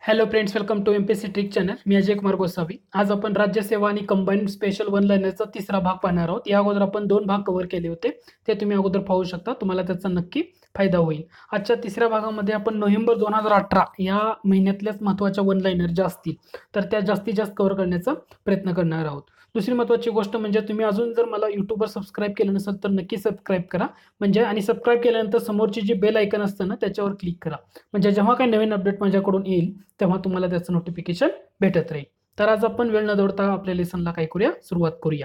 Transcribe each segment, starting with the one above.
Hello friends, welcome to MPSC trick channel. मी अजय कुमार गोसावी. आज आपण राज्यसेवा आणि कंबाईन स्पेशल वन लाइनरचा तिसरा भाग पाहणार आहोत. या अगोदर आपण 2 भाग कव्हर केले होते, ते तुम्ही अगोदर पाहू शकता. तुम्हाला त्याचा नक्की फायदा होईल. आजच्या तिसऱ्या भागामध्ये आपण नोव्हेंबर 2018 या महिन्यातल्याच महत्त्वाच्या वन लाइनर ज्या असतील तर त्या जास्तीत जास्त कव्हर करण्याचा प्रयत्न करणार आहोत. दुसरी महत्त्वाची गोष्ट म्हणजे तुम्ही अजून जर मला यूट्यूबवर सबस्क्राईब केलं नसेल तर नक्की सबस्क्राईब करा. म्हणजे आणि सबस्क्राईब केल्यानंतर समोरची जी बेल आयकन असतं ना त्याच्यावर क्लिक करा. म्हणजे जेव्हा काही नवीन अपडेट माझ्याकडून येईल तेव्हा तुम्हाला त्याचं नोटिफिकेशन भेटत राहील. तर आज आपण वेळ न दौडता आपल्या लेसनला काय करूया, सुरुवात करूया.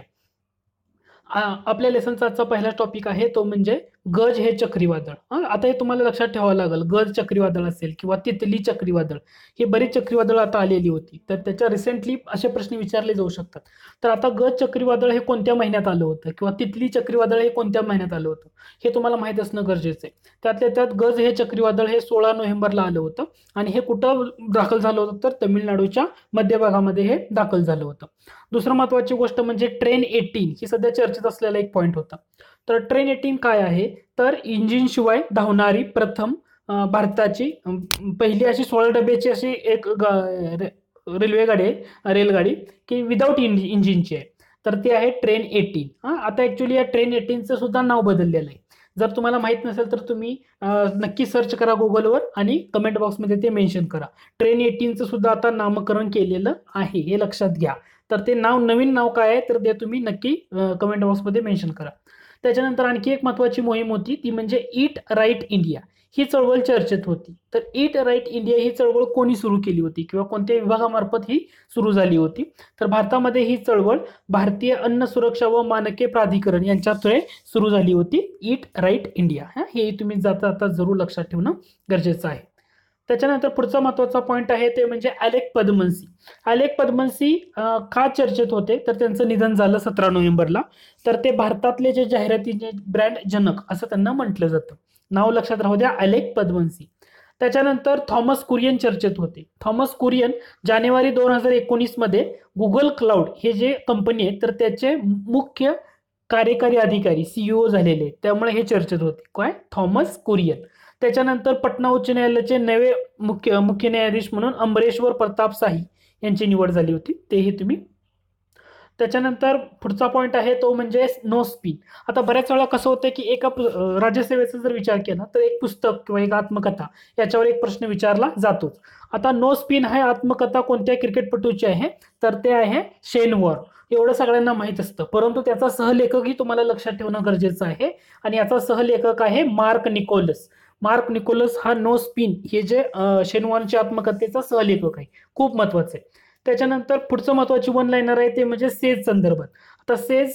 आपल्या लेसनचा आजचा पहिला टॉपिक आहे तो म्हणजे गज हे चक्रीवादळ. आता हे तुम्हाला लक्षात ठेवावं लागेल. गज चक्रीवादळ असेल किंवा तितली चक्रीवादळ, ही बरीच चक्रीवादळ आता आलेली होती. तर त्याच्या रिसेंटली असे प्रश्न विचारले जाऊ शकतात. तर आता गज चक्रीवादळ हे कोणत्या महिन्यात आलं होतं किंवा तितली चक्रीवादळ हे कोणत्या महिन्यात आलं होतं हे तुम्हाला माहित असणं गरजेचं आहे. त्यातल्या त्यात गज हे चक्रीवादळ हे 16 नोव्हेंबरला आलं होतं आणि हे कुठं दाखल झालं होतं तर तामिळनाडूच्या मध्य भागामध्ये हे दाखल झालं होतं. दुसरं महत्त्वाची गोष्ट म्हणजे ट्रेन 18 ही सध्या चर्चेत असलेला एक पॉईंट होता. तर ट्रेन 18 काय आहे तर इंजिनशिवाय धावणारी प्रथम भारताची पहिली अशी 16 डब्याची अशी एक रेल्वेगाडी की विदाऊट इंजिनची आहे. तर ती आहे ट्रेन 18. आता ॲक्च्युली या ट्रेन 18चं सुद्धा नाव बदललेलं आहे. जर तुम्हाला माहित नसेल तर तुम्ही नक्की सर्च करा गुगलवर आणि कमेंट बॉक्समध्ये ते मेन्शन करा. ट्रेन 18चं सुद्धा आता नामकरण केलेलं आहे, हे लक्षात घ्या. तर ते नवीन नाव काय आहे तर ते तुम्ही नक्की कमेंट बॉक्समध्ये मेन्शन करा. त्याच्यानंतर आणखी एक महत्त्वाची मोहीम होती ती म्हणजे ईट राईट इंडिया ही चळवळ चर्चेत होती. तर ईट राईट इंडिया ही चळवळ कोणी सुरू केली होती किंवा कोणत्या विभागामार्फत ही सुरू झाली होती तर भारतामध्ये ही चळवळ भारतीय अन्न सुरक्षा व मानके प्राधिकरण यांच्याद्वारे सुरू झाली होती. ईट राईट इंडिया हे तुम्ही जाता जाता जरूर लक्षात ठेवणं गरजेचं आहे. त्याच्यानंतर पुढचा महत्त्वाचा पॉईंट आहे ते म्हणजे अलेक पद्मनसी. अलेक पद्मनसी का चर्चेत होते तर त्यांचं निधन झालं 17 नोव्हेंबरला. तर ते भारतातले जे जाहिरातीचे ब्रँड जनक असं त्यांना म्हटलं जातं. नाव लक्षात राहू द्या, अलेक पद्मनसी. त्याच्यानंतर थॉमस कुरियन चर्चेत होते. थॉमस कुरियन जानेवारी 2019 मध्ये गुगल क्लाउड हे जे कंपनी आहे तर त्याचे मुख्य कार्यकारी अधिकारी सीईओ झालेले आहेत. त्यामुळे हे चर्चेत होते. काय? थॉमस कुरियन. त्याच्यानंतर पटना उच्च न्यायालयाचे नवे मुख्य न्यायाधीश म्हणून अमरेश्वर प्रताप शाही यांची निवड झाली होती. तेही तुम्ही. त्याच्यानंतर पुढचा पॉईंट आहे तो म्हणजे नो स्पिन. आता बऱ्याच वेळा कसं होतं की एका राज्यसेवेचा जर विचार केला तर एक पुस्तक किंवा एक आत्मकथा याच्यावर एक प्रश्न विचारला जातोच. आता नो स्पिन हा आत्मकथा कोणत्या क्रिकेटपटूची आहे तर ते आहे शेन वॉर्न. एवढं सगळ्यांना माहीत असतं, परंतु त्याचा सहलेखकही तुम्हाला लक्षात ठेवणं गरजेचं आहे आणि याचा सहलेखक आहे मार्क निकोलस. मार्क निकोलस हा नो स्पिन हे जे शेन वॉर्नच्या आत्मकथेचा सहलेखक आहे. खूप महत्वाचं आहे. त्याच्यानंतर पुढचं महत्वाची वन लाईनर आहे ते म्हणजे सेज संदर्भात. आता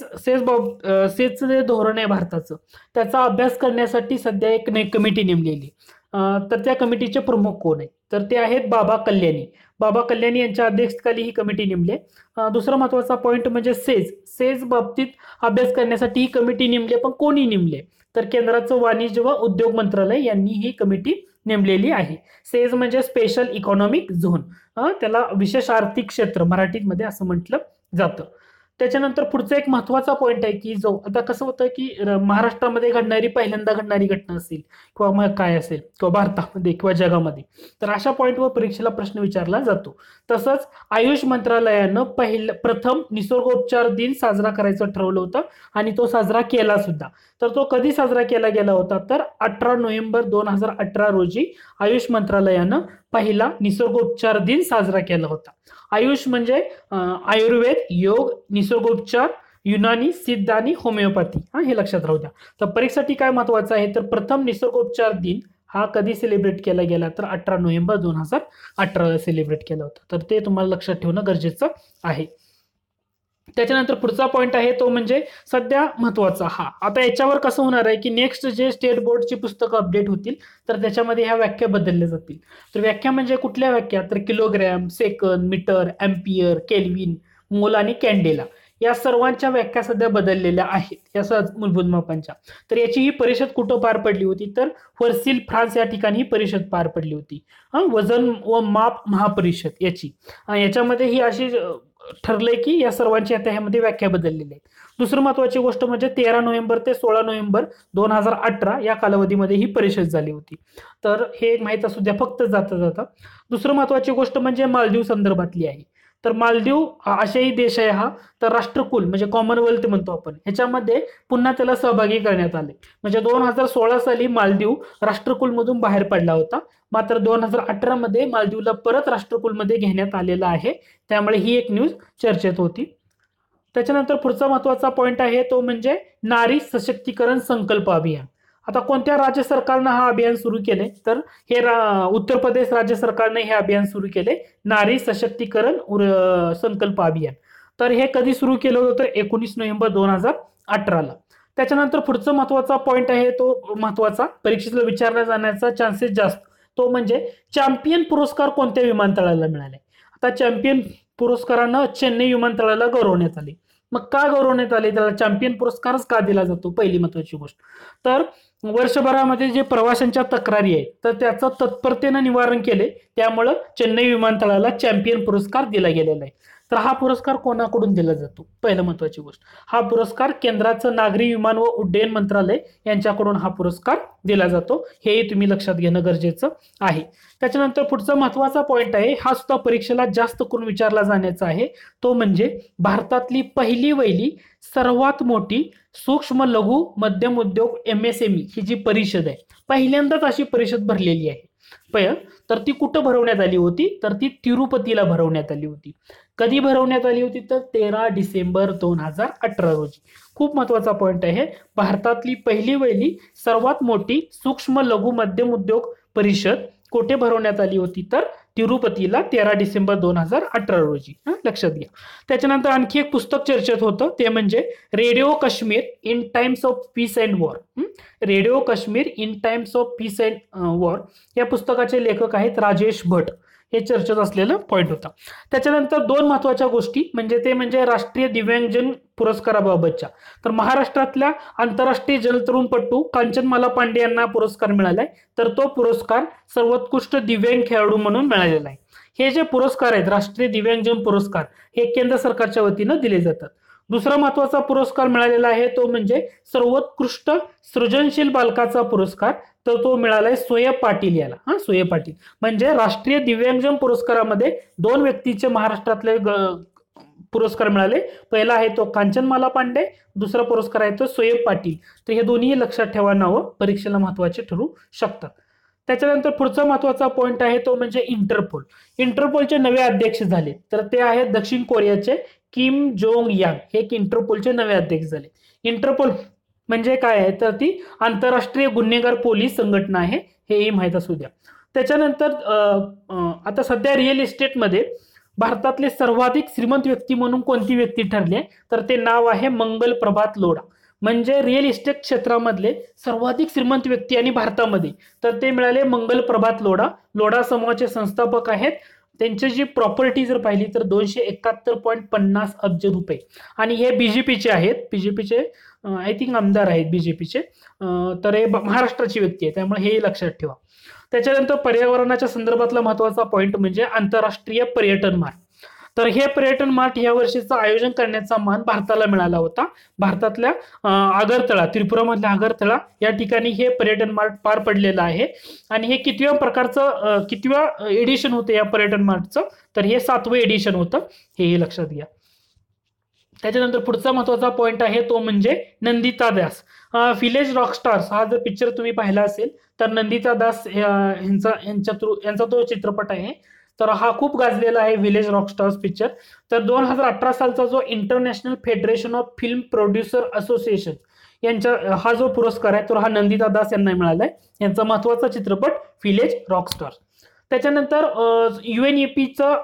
सेजचं जे धोरण आहे भारताचं त्याचा अभ्यास करण्यासाठी सध्या एक कमिटी नेमलेली. तर त्या कमिटीचे प्रमुख कोण आहे तर ते आहेत बाबा कल्याणी. बाबा कल्याणी यांच्या अध्यक्षतेखाली ही कमिटी नेमली आहे. दुसरा महत्वाचा पॉईंट म्हणजे सेज बाबतीत अभ्यास करण्यासाठी ही कमिटी नेमली, पण कोणी नेमली तर केंद्राचं वाणिज्य व उद्योग मंत्रालय यांनी ही कमिटी नेमलेली आहे. सेज म्हणजे स्पेशल इकॉनॉमिक झोन, त्याला विशेष आर्थिक क्षेत्र मराठीमध्ये असं म्हटलं जातं. त्याच्यानंतर पुढचा एक महत्वाचा पॉईंट आहे की जो आता कसं होतं की महाराष्ट्रामध्ये पहिल्यांदा घडणारी घटना असेल किंवा मग काय असेल किंवा भारतामध्ये किंवा जगामध्ये तर अशा पॉईंटवर परीक्षेला प्रश्न विचारला जातो. तसंच आयुष मंत्रालयानं प्रथम निसर्गोपचार दिन साजरा करायचं ठरवलं होतं आणि तो साजरा केला सुद्धा. तर तो कधी साजरा केला गेला होता तर 18 नोव्हेंबर 2018 रोजी आयुष मंत्रालयानं पहिला निसर्गोपचार दिन साजरा केला होता. आयुष म्हणजे आयुर्वेद, योग, निसर्गोपचार, युनानी, सिद्ध आणि होमिओपॅथी हे लक्षात राहू द्या. तर परीक्षेसाठी काय महत्वाचं आहे तर प्रथम निसर्गोपचार दिन हा कधी सेलिब्रेट केला गेला तर 18 नोव्हेंबर 2018 सेलिब्रेट केला होता. तर ते तुम्हाला लक्षात ठेवणं गरजेचं आहे. त्याच्यानंतर पुढचा पॉईंट आहे तो म्हणजे सध्या महत्वाचा आता याच्यावर कसं होणार आहे की नेक्स्ट जे स्टेट बोर्डची पुस्तकं अपडेट होतील तर त्याच्यामध्ये ह्या व्याख्या बदलल्या जातील. तर व्याख्या म्हणजे कुठल्या व्याख्या तर kilogram, second, metre, ampere, kelvin, mole आणि कॅन्डेला या सर्वांच्या व्याख्या सध्या बदललेल्या आहेत या मूलभूत मापांच्या. तर याची ही परिषद कुठं पार पडली होती तर वर्सिल फ्रान्स या ठिकाणी ही परिषद पार पडली होती. वजन व माप महापरिषद याच्यामध्ये ही अशी ठरलंय की या सर्वांची आता ह्यामध्ये व्याख्या बदललेली आहे. दुसरी महत्वाची गोष्ट म्हणजे 13 नोव्हेंबर ते 16 नोव्हेंबर 2018 या कालावधीमध्ये ही परिषद झाली होती. तर हे एक माहिती असू द्या फक्त जाता जाता. दुसरं महत्वाची गोष्ट म्हणजे मालदीव संदर्भातली आहे. तर मालदीव आशियाई देश आहे हा. तर राष्ट्रकुल म्हणजे कॉमनवेल्थ म्हणतो आपण, ह्याच्यामध्ये पुन्हा त्याला सहभागी करण्यात आले. म्हणजे 2016 साली मालदीव राष्ट्रकुलमधून बाहेर पडला होता. मात्र 2018 मध्ये मालदीवला परत राष्ट्रकुलमध्ये घेण्यात आलेला आहे. त्यामुळे ही एक न्यूज चर्चेत होती. त्याच्यानंतर पुढचा महत्वाचा पॉइंट आहे तो म्हणजे नारी सशक्तीकरण संकल्प अभियान. आता कोणत्या राज्य सरकारनं हा अभियान सुरू केले, तर हे उत्तर प्रदेश राज्य सरकारने हे अभियान सुरू केले, नारी सशक्तीकरण संकल्प अभियान. तर हे कधी सुरू केलं होतं, 19 नोव्हेंबर 2018ला. त्याच्यानंतर पुढचा महत्वाचा पॉइंट आहे तो महत्वाचा परीक्षेला विचारला जाण्याचा चान्सेस जास्त, तो म्हणजे चॅम्पियन पुरस्कार कोणत्या विमानतळाला मिळाले. आता चॅम्पियन पुरस्कारानं चेन्नई विमानतळाला गौरवण्यात आले. मग का गौरवण्यात आले, त्याला चॅम्पियन पुरस्कारच का दिला जातो, पहिली महत्वाची गोष्ट. तर वर्षभरामध्ये जे प्रवाशांच्या तक्रारी आहेत तर त्याचं तत्परतेनं निवारण केले, त्यामुळं चेन्नई विमानतळाला चॅम्पियन पुरस्कार दिला गेलेला आहे. तर हा पुरस्कार कोणाकडून दिला जातो, पहिलं महत्वाची गोष्ट. हा पुरस्कार केंद्राचं नागरी विमान व उड्डयन मंत्रालय यांच्याकडून हा पुरस्कार दिला जातो, हेही तुम्ही लक्षात घेणं गरजेचं आहे. त्याच्यानंतर पुढचा महत्वाचा पॉइंट आहे, हा सुद्धा परीक्षेला जास्त करून विचारला जाण्याचा आहे, तो म्हणजे भारतातली पहिली वहिली सर्वात मोठी सूक्ष्म लघु मध्यम उद्योग MSME ही जी परिषद आहे, पहिल्यांदाच अशी परिषद भरलेली आहे. तर ती कुठं भरवण्यात आली होती, तर ती तिरुपतीला भरवण्यात आली होती. कधी भरवण्यात आली होती, तर 13 डिसेंबर 2018 रोजी. खूप महत्वाचा पॉइंट आहे, भारतातली पहिली वहिली सर्वात मोठी सूक्ष्म लघु मध्यम उद्योग परिषद कुठे भरवण्यात आली होती, तर तिरुपतीला 13 डिसेंबर 2018 रोजी. लक्षात घ्या. त्याच्यानंतर आणखी एक पुस्तक चर्चेत होतं, ते म्हणजे radio Kashmir in times of peace and war. Radio Kashmir in times of peace and war या पुस्तकाचे लेखक आहेत राजेश भट. हे चर्चेत असलेलं पॉइंट होता. त्याच्यानंतर दोन महत्वाच्या गोष्टी म्हणजे ते म्हणजे राष्ट्रीय दिव्यांगजन पुरस्काराबाबतच्या. तर महाराष्ट्रातल्या आंतरराष्ट्रीय जलतरुणपटू कांचनमाला पांडे यांना पुरस्कार मिळालाय. तर तो पुरस्कार सर्वोत्कृष्ट दिव्यांग खेळाडू म्हणून मिळालेला आहे. हे जे पुरस्कार आहेत राष्ट्रीय दिव्यांगजन पुरस्कार, हे केंद्र सरकारच्या वतीनं दिले जातात. दुसरा महत्वाचा पुरस्कार मिळालेला आहे तो म्हणजे सर्वोत्कृष्ट सृजनशील बालकाचा पुरस्कार. तर तो मिळालाय सोयब पाटील याला. सोयब पाटील म्हणजे राष्ट्रीय दिव्यांगजन पुरस्कारामध्ये दोन व्यक्तीचे महाराष्ट्रातले पुरस्कार मिळाले. पहिला आहे तो कांचनमाला पांडे, दुसरा पुरस्कार आहे तो सोयब पाटील. तर हे दोन्ही लक्षात ठेवा, नावं परीक्षेला महत्वाचे ठरू शकतात. त्याच्यानंतर पुढचा महत्वाचा पॉइंट आहे तो म्हणजे इंटरपोल. इंटरपोलचे नवे अध्यक्ष झाले, तर ते आहेत दक्षिण कोरियाचे किम जोंग यांग, हे इंटरपोलचे नवे अध्यक्ष झाले. इंटरपोल म्हणजे काय आहे, तर ती आंतरराष्ट्रीय गुन्हेगार पोलीस संघटना आहे, हेही माहीत असू द्या. त्याच्यानंतर आता सध्या रिअल इस्टेटमध्ये भारतातले सर्वाधिक श्रीमंत व्यक्ती म्हणून कोणती व्यक्ती ठरली आहे, तर ते नाव आहे मंगल प्रभात लोढा. म्हणजे रिअल इस्टेट क्षेत्रामधले सर्वाधिक श्रीमंत व्यक्ती आणि भारतामध्ये, तर ते मिळाले मंगल प्रभात लोढा. लोढा समूहाचे संस्थापक आहेत. त्यांची जी प्रॉपर्टी जर पाहिली तर 271.50 अब्ज रुपये. आणि हे बीजेपीचे आहेत, बीजेपीचे आय थिंक आमदार आहेत बीजेपीचे. तर हे महाराष्ट्राची व्यक्ती आहे, त्यामुळे हे लक्षात ठेवा. त्याच्यानंतर पर्यावरणाच्या संदर्भातला महत्वाचा पॉइंट म्हणजे आंतरराष्ट्रीय पर्यटन मार्ग. तर हे पर्यटन मार्ट या वर्षीचं आयोजन करण्याचा मान भारताला मिळाला होता. भारतातल्या आगरतळा, त्रिपुरामधल्या आगरतळा या ठिकाणी हे पर्यटन मार्ट पार पडलेलं आहे. आणि हे कितव्या एडिशन होतं या पर्यटन मार्टचं, तर हे 7वं एडिशन होतं, हेही लक्षात घ्या. त्याच्यानंतर पुढचा महत्वाचा पॉइंट आहे तो म्हणजे नंदिता दास. व्हिलेज रॉकस्टार्स हा जर पिक्चर तुम्ही पाहिला असेल तर नंदिता दास यांचा तो चित्रपट आहे. तर हा खूप गाजलेला आहे व्हिलेज रॉकस्टार्स पिक्चर. तर 2018 सालचा जो international federation of film producer association यांचा हा जो पुरस्कार आहे तो हा नंदिता दास यांना मिळालाय. यांचा महत्वाचा चित्रपट व्हिलेज रॉकस्टार्स. त्याच्यानंतर UNEPचं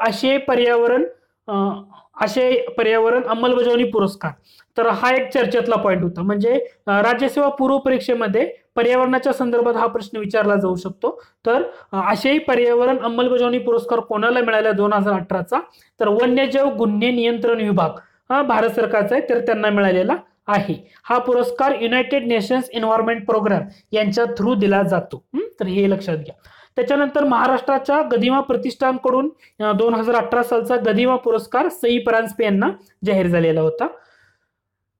आशय पर्यावरण अंमलबजावणी पुरस्कार. तर हा एक चर्चेतला पॉइंट होता. म्हणजे राज्यसेवा पूर्व परीक्षेमध्ये पर्यावरणाच्या संदर्भात हा प्रश्न विचारला जाऊ शकतो. तर आशय पर्यावरण अंमलबजावणी पुरस्कार कोणाला मिळाला 2018चा, तर वन्यजीव गुन्हे नियंत्रण विभाग भारत सरकारचा आहे, तर त्यांना मिळालेला आहे. हा पुरस्कार युनायटेड नेशन्स एन्व्हायरमेंट प्रोग्राम यांच्या थ्रू दिला जातो. तर हे लक्षात घ्या. त्याच्यानंतर महाराष्ट्राच्या गदिमा प्रतिष्ठानकडून 2018 सालचा गदिमा पुरस्कार सई परांजपे यांना जाहीर झालेला होता.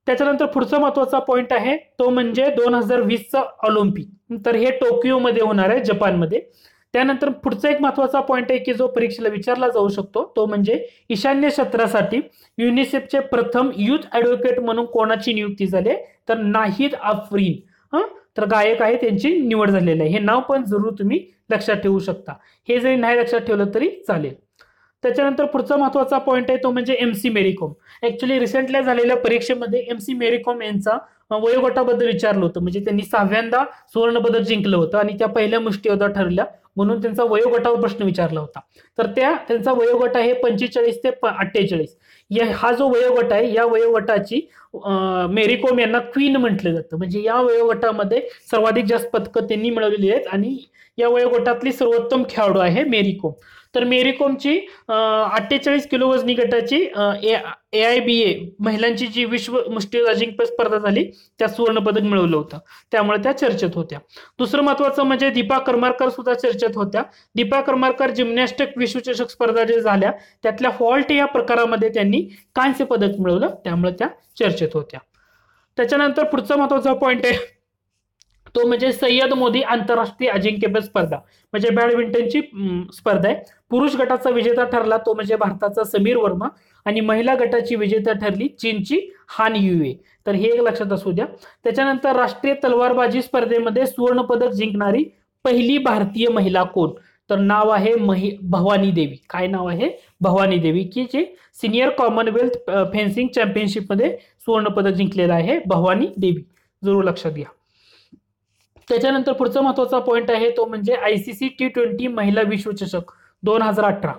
त्याच्यानंतर पुढचा महत्वाचा पॉईंट आहे तो म्हणजे 2020चा ऑलिम्पिक. तर हे टोकियोमध्ये होणार आहे, जपानमध्ये. त्यानंतर पुढचा एक महत्वाचा पॉईंट आहे की जो परीक्षेला विचारला जाऊ शकतो तो म्हणजे ईशान्य क्षेत्रासाठी युनिसेफचे प्रथम युथ ऍडव्होकेट म्हणून कोणाची नियुक्ती झाली, तर नाहिद आफरीन. तर गायक आहे, त्यांची निवड झालेली आहे. हे नाव पण जरूर तुम्ही लक्षात ठेवू शकता. हे जरी नाही लक्षात ठेवलं तरी चालेल. त्याच्यानंतर पुढचा महत्वाचा पॉईंट आहे तो म्हणजे MC Mary Kom. Actually recently झालेल्या परीक्षेमध्ये MC मेरी कॉम यांचा वयोगटाबद्दल विचारलं होतं. म्हणजे त्यांनी 6व्यांदा सुवर्ण पदक जिंकलं होतं आणि त्या पहिल्या मुष्टियोद्धा ठरल्या म्हणून त्यांचा वयोगटावर प्रश्न विचारला होता. तर त्यांचा वयोगट आहे 45 ते 48. हा जो वयोगट आहे या वयोगटाची मेरी कॉम यांना क्वीन म्हटलं जातं. म्हणजे या वयोगटामध्ये सर्वाधिक जास्त पदकं त्यांनी मिळवलेली आहेत आणि या वयोगटातली सर्वोत्तम खेळाडू आहे मेरी कॉम. तर मेरी कॉमची 48 किलो वजनी गटाची AIBA महिलांची जी विश्व मुष्टियोद्धा अजिंक्यपद स्पर्धा झाली त्या सुवर्ण पदक मिळवलं होतं, त्यामुळे त्या चर्चेत होत्या. दुसरं महत्वाचं म्हणजे दीपा करमारकर सुद्धा चर्चेत होत्या. दीपा करमारकर जिम्नॅस्टिक विश्वचषक स्पर्धा जे झाल्या त्यातल्या हॉल्ट या प्रकारामध्ये त्यांनी कांस्य पदक मिळवलं, त्यामुळे त्या चर्चेत होत्या. त्याच्यानंतर पुढचा महत्वाचा पॉईंट आहे तो म्हणजे सय्यद मोदी आंतरराष्ट्रीय अजिंक्यपद स्पर्धा, म्हणजे बॅडमिंटनची स्पर्धा आहे. पुरुष गटाचा विजेता ठरला तो म्हणजे भारताचा समीर वर्मा आणि महिला गटाची विजेता ठरली चीनची हान युए. तर हे एक लक्षात असू द्या. त्याच्यानंतर राष्ट्रीय तलवारबाजी स्पर्धेमध्ये सुवर्ण पदक जिंकणारी पहिली भारतीय महिला कोण, तर नाव आहे भवानी देवी. काय नाव आहे? भवानी देवी, की जे सिनियर कॉमनवेल्थ फेन्सिंग चॅम्पियनशिप मध्ये सुवर्ण पदक जिंकलेलं आहे भवानी देवी, जरूर लक्षात घ्या. त्याच्यानंतर पुढचा महत्वाचा पॉईंट आहे तो म्हणजे ICC T20 महिला विश्वचषक 2018.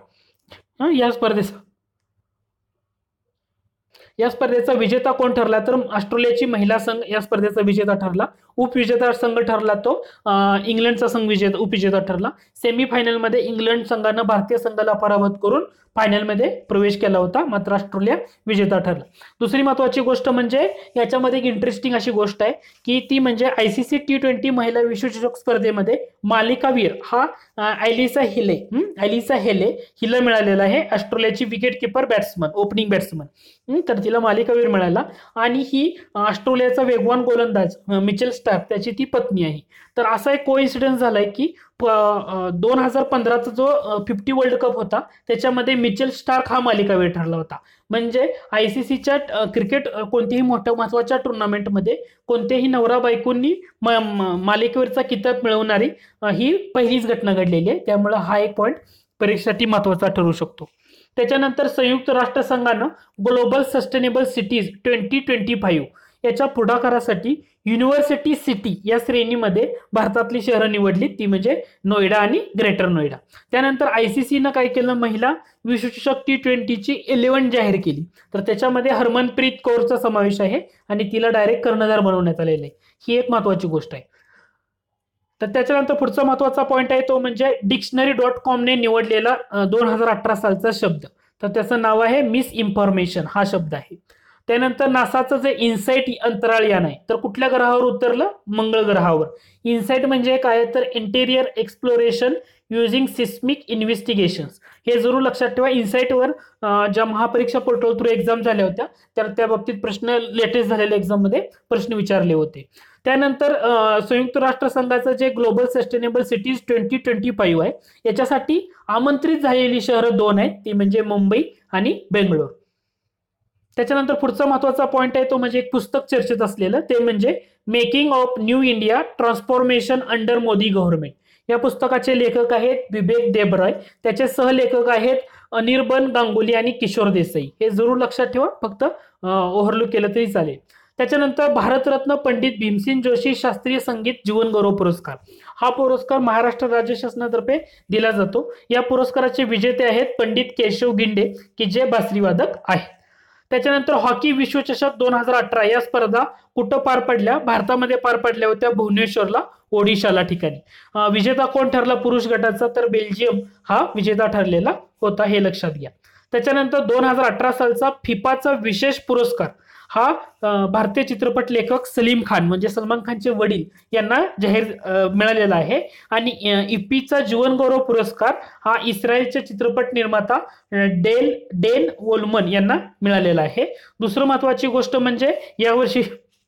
या स्पर्धेचा विजेता कोण ठरला, तर ऑस्ट्रेलियाची महिला संघ या स्पर्धेचा विजेता ठरला. उपविजेता संघ ठरला तो इंग्लंडचा संघ उपविजेता ठरला. सेमीफायनलमध्ये इंग्लंड संघानं भारतीय संघाला पराभूत करून फायनलमध्ये प्रवेश केला होता, मात्र ऑस्ट्रेलिया विजेता ठरला. दुसरी महत्वाची गोष्ट म्हणजे याच्यामध्ये एक इंटरेस्टिंग अशी गोष्ट आहे की ती म्हणजे ICC T20 महिला विश्वचषक स्पर्धेमध्ये मालिकावीर हा ॲलिसा हेले हिला मिळालेला आहे. ऑस्ट्रेलियाची wicket keeper batsman, opening batsman. तर तिला मालिकावीर मिळाला आणि ही ऑस्ट्रेलियाचा वेगवान गोलंदाज मिचेल स्टार्क त्याची ती पत्नी आहे. तर असा एक कोइन्सिडन्स झालाय की 2015चा जो 50 वर्ल्ड कप होता त्याच्यामध्ये मिचेल स्टार्क हा मालिकावीर ठरला होता. म्हणजे ICCच्या क्रिकेट कोणत्याही मोठ्या महत्वाच्या टुर्नामेंटमध्ये कोणत्याही नवरा बायकोंनी मालिकावीरचा किताब मिळवणारी ही पहिलीच घटना घडलेली आहे, त्यामुळे हा एक पॉईंट परीक्षेसाठी महत्वाचा ठरू शकतो. त्याच्यानंतर संयुक्त राष्ट्र संघानं ग्लोबल सस्टेनेबल सिटीज 2025 याच्या पुढाकारासाठी युनिव्हर्सिटी सिटी या श्रेणीमध्ये भारतातली शहरं निवडली, ती म्हणजे नोएडा आणि ग्रेटर नोएडा. त्यानंतर ICCनं काय केलं, महिला विश्वचषक T20ची 11 जाहीर केली. तर त्याच्यामध्ये हरमनप्रीत कौरचा समावेश आहे आणि तिला डायरेक्ट कर्णधार बनवण्यात आलेलं आहे. ही एक महत्वाची गोष्ट आहे. तर त्याच्यानंतर पुढचा महत्वाचा पॉईंट आहे तो म्हणजे डिक्शनरी.com ने निवडलेला 2018 सालचा शब्द, तर त्याचं नाव आहे मिस इन्फॉर्मेशन हा शब्द आहे. त्यानंतर नासाचं जे इन्साइट अंतराळ यान आहे तर कुठल्या ग्रहावर उतरलं, मंगळ ग्रहावर. इन्साइट म्हणजे काय, तर interior exploration using seismic investigations. हे जरूर लक्षात ठेवा. इन्साइटवर ज्या महापरीक्षा पोर्टल थ्रू एक्झाम झाल्या होत्या तर त्या बाबतीत प्रश्न लेटेस्ट झालेल्या एक्झाम मध्ये प्रश्न विचारले होते. त्यानंतर संयुक्त राष्ट्र संघाचं जे ग्लोबल सस्टेनेबल सिटीज 2025 आहे याच्यासाठी आमंत्रित झालेली शहरं 2 आहेत, ती म्हणजे मुंबई आणि बेंगलोर. त्याच्यानंतर पुढचा महत्वाचा पॉईंट आहे तो म्हणजे एक पुस्तक चर्चेत असलेलं, ते म्हणजे making of new India transformation under Modi government. या पुस्तकाचे लेखक आहेत विवेक देबरॉय, त्याचे सहलेखक आहेत अनिर्बन गांगुली आणि किशोर देसाई. हे जरूर लक्षात ठेवा, फक्त ओव्हरलूक केलं तरी चालेल. त्याच्यानंतर भारतरत्न पंडित भीमसेन जोशी शास्त्रीय संगीत जीवन गौरव पुरस्कार, हा पुरस्कार महाराष्ट्र राज्य शासनातर्फे दिला जातो. या पुरस्काराचे विजेते आहेत पंडित केशव गिंडे की जे बासरीवादक आहेत. त्याच्यानंतर हॉकी विश्वचषक 2018 या स्पर्धा कुठं पार पडल्या, भारतामध्ये पार पडल्या होत्या, भुवनेश्वरला, ओडिशाला ठिकाणी. विजेता कोण ठरला पुरुष गटाचा, तर बेल्जियम हा विजेता ठरलेला होता, हे लक्षात घ्या. त्याच्यानंतर 2018 सालचा फिफाचा विशेष पुरस्कार हा भारतीय चित्रपट लेखक सलीम खान म्हणजे सलमान खानचे वडील यांना मिळालेला आहे. आणि इफ्फीचा जीवन गौरव पुरस्कार हा इस्रायलचे चित्रपट निर्माता डेन वोल्मन यांना मिळालेला आहे. दुसरं महत्वाची गोष्ट म्हणजे यावर्षी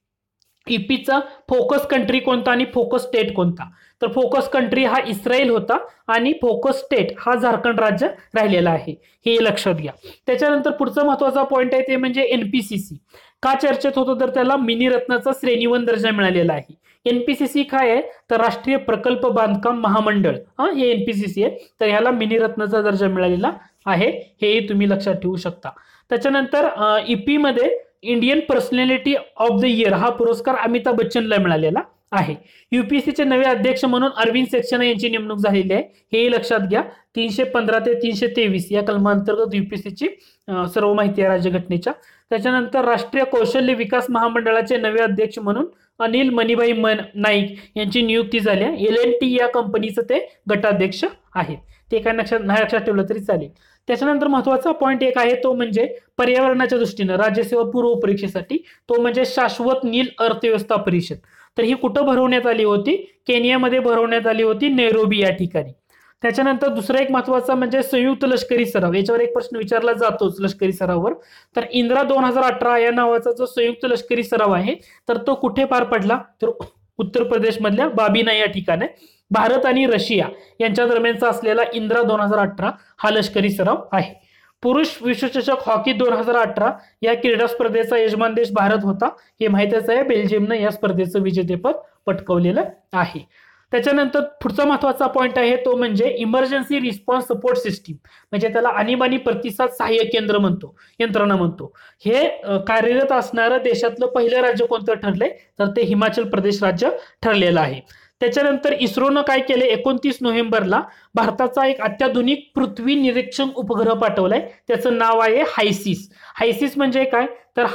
इफ्फीचा फोकस कंट्री कोणता आणि फोकस स्टेट कोणता, तर फोकस कंट्री हा इस्रायल होता आणि फोकस स्टेट हा झारखंड राज्य राहिलेला आहे, हे लक्षात घ्या. त्याच्यानंतर पुढचा महत्वाचा पॉइंट आहे ते म्हणजे एनपीसीसी का चर्चेत होतं, तर त्याला मिनी रत्नाचा श्रेणीवन दर्जा मिळालेला आहे. एनपीसीसी काय आहे, तर राष्ट्रीय प्रकल्प बांधकाम महामंडळ हे एनपीसीसी आहे, तर ह्याला मिनी रत्नाचा दर्जा मिळालेला आहे, हेही तुम्ही लक्षात ठेवू शकता. त्याच्यानंतर इफ्फी मध्ये Indian personality of the year हा पुरस्कार अमिताभ बच्चनला मिळालेला आहे. युपीएससीचे नवे अध्यक्ष म्हणून अरविंद सक्सेना यांची नेमणूक झालेली आहे, हे लक्षात घ्या. 315 ते 323 या कलमांतर्गत युपीएससीची सर्व माहिती आहे राज्यघटनेच्या. त्याच्यानंतर राष्ट्रीय कौशल्य विकास महामंडळाचे नवे अध्यक्ष म्हणून अनिल मणिभाई नाईक यांची नियुक्ती झाली आहे. LNT या कंपनीचं ते गटाध्यक्ष आहेत, ते काय नाही लक्षात ठेवलं तरी चालेल. त्याच्यानंतर महत्वाचा पॉइंट एक आहे तो म्हणजे पर्यावरणाच्या दृष्टीनं राज्यसेवा पूर्व परीक्षेसाठी, तो म्हणजे शाश्वत नील अर्थव्यवस्था परिषद. तर ही कुठं भरवण्यात आली होती, केनियामध्ये भरवण्यात आली होती, नैरोबी या ठिकाणी. त्याच्यानंतर दुसरा एक महत्वाचा म्हणजे संयुक्त लष्करी सराव, याच्यावर एक प्रश्न विचारला जातोच लष्करी सरावावर. तर इंदिरा 2018 या नावाचा जो संयुक्त लष्करी सराव आहे तर तो कुठे पार पडला, तर उत्तर प्रदेश मधल्या बाबिना या ठिकाणी. भारत आणि रशिया यांच्या दरम्यानचा असलेला इंदिरा 2018 हा लष्करी सराव आहे. पुरुष विश्वचषक हॉकी 2018 या क्रीडा स्पर्धेचा यजमान देश भारत होता, हे माहितीच आहे. बेल्जियमनं या स्पर्धेचं विजेतेपद पटकवलेलं आहे. त्याच्यानंतर पुढचा महत्वाचा पॉइंट आहे तो म्हणजे इमर्जन्सी रिस्पॉन्स सपोर्ट सिस्टीम, म्हणजे त्याला आणीबाणी प्रतिसाद सहाय्य केंद्र म्हणतो, यंत्रणा म्हणतो. हे कार्यरत असणारं देशातलं पहिलं राज्य कोणतं ठरलंय, तर ते हिमाचल प्रदेश राज्य ठरलेलं आहे. त्याच्यानंतर इस्रोनं काय केले, 29 नोव्हेंबरला भारताचा एक अत्याधुनिक पृथ्वी निरीक्षण उपग्रह पाठवलाय, त्याचं नाव आहे हायसिस. हायसिस म्हणजे काय, तर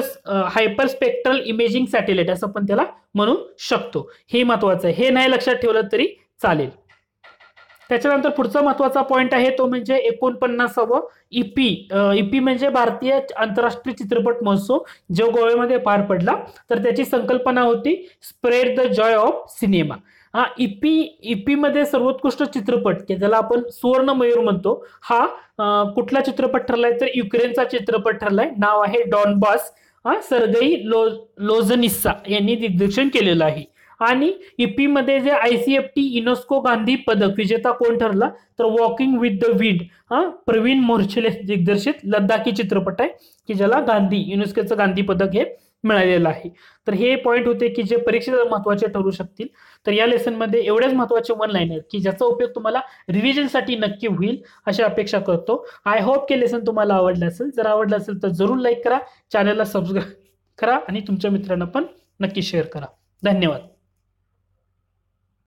हायपर स्पेक्ट्रल इमेजिंग सॅटेलाइट असं पण त्याला म्हणू शकतो, हे महत्वाचं आहे. हे नाही लक्षात ठेवलं तरी चालेल. त्याच्यानंतर पुढचा महत्वाचा पॉइंट आहे तो म्हणजे 49वा इफ्फी म्हणजे भारतीय आंतरराष्ट्रीय चित्रपट महोत्सव जो गोव्यामध्ये पार पडला. तर त्याची संकल्पना होती spread the joy of cinema. IFFI मध्ये सर्वोत्कृष्ट चित्रपट ज्याला आपण सुवर्ण मयूर म्हणतो, हा कुठला चित्रपट ठरलाय, तर युक्रेनचा चित्रपट ठरलाय, नाव आहे डॉनबास. सर्गई लोझनिस्सा यांनी दिग्दर्शन केलेलं आहे. आणि इफ्फी मध्ये जे ICFT युनेस्को गांधी पदक विजेता कोण ठरला, तर walking with the wind Praveen Morchhale दिग्दर्शित लद्दाखी चित्रपट आहे की ज्याला युनेस्कोचं गांधी पदक हे मिळालेलं आहे. तर हे पॉइंट होते की जे परीक्षेला महत्वाचे ठरू शकतील. तर या लेसन मध्ये एवढेच महत्वाचे वन लाईनर की ज्याचा उपयोग तुम्हाला रिव्हिजनसाठी नक्की होईल अशी अपेक्षा करतो. आय होप की लेसन तुम्हाला आवडलं असेल. जर आवडलं असेल तर जरूर लाईक करा, चॅनलला सबस्क्राईब करा आणि तुमच्या मित्रांना पण नक्की शेअर करा. धन्यवाद.